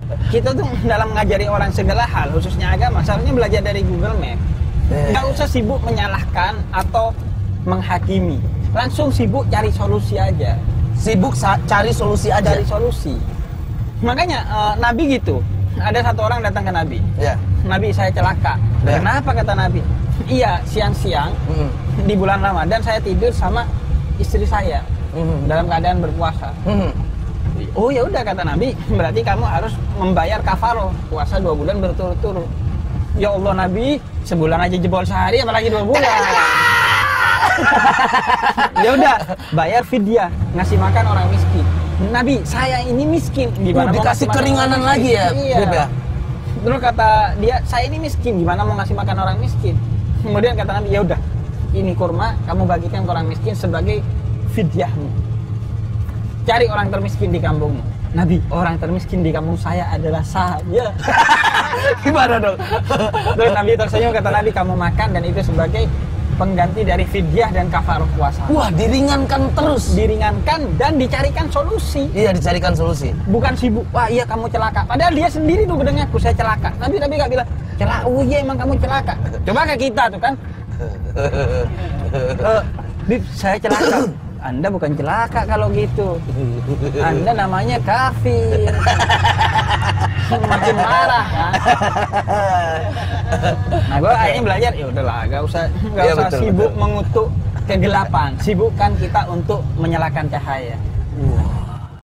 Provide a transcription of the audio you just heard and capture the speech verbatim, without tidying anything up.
kita tuh dalam mengajari orang segala hal, khususnya agama, seharusnya belajar dari Google Map. Nggak usah sibuk menyalahkan atau menghakimi, langsung sibuk cari solusi aja. Sibuk cari solusi aja. Cari solusi. Makanya uh, Nabi gitu. Ada satu orang datang ke Nabi. Ya. Nabi, saya celaka. Ya. Kenapa, kata Nabi? Iya, siang-siang Mm. di bulan Ramadan saya tidur sama istri saya Mm. dalam keadaan berpuasa. Mm. Oh ya udah, kata Nabi, berarti kamu harus membayar kafaroh, puasa dua bulan berturut-turut. Ya Allah Nabi, sebulan aja jebol sehari, apalagi dua bulan. Ya udah, bayar fidyah, ngasih makan orang miskin. Nabi, saya ini miskin, gimana Uh, mau dikasih ngasih makan keringanan orang lagi miskin? ya, Iya. Beb ya? Terus kata dia, saya ini miskin, gimana mau ngasih makan orang miskin? Kemudian kata Nabi, ya udah, ini kurma kamu bagikan ke orang miskin sebagai fidyahmu. Cari orang termiskin di kampungmu. Nabi, orang termiskin di kampung saya adalah saya. Gimana dong? Terus Nabi tersenyum, kata Nabi, kamu makan dan itu sebagai pengganti dari fidyah dan kafaroh puasa. Wah, diringankan terus. Diringankan dan dicarikan solusi. Iya, dicarikan solusi. Bukan sibuk, wah iya kamu celaka. Padahal dia sendiri tuh bedengaku, saya celaka. Nabi Nabi gak bilang, celaka, oh iya emang kamu celaka. Coba kayak kita tuh kan. Uh, Bib, saya celaka. Anda bukan celaka kalau gitu. Anda namanya kafir. Makin marah kan. Nah, gue akhirnya belajar, ya udahlah, gak usah, gak ya, usah betul, sibuk betul. mengutuk kegelapan. Sibukkan kita untuk menyalakan cahaya.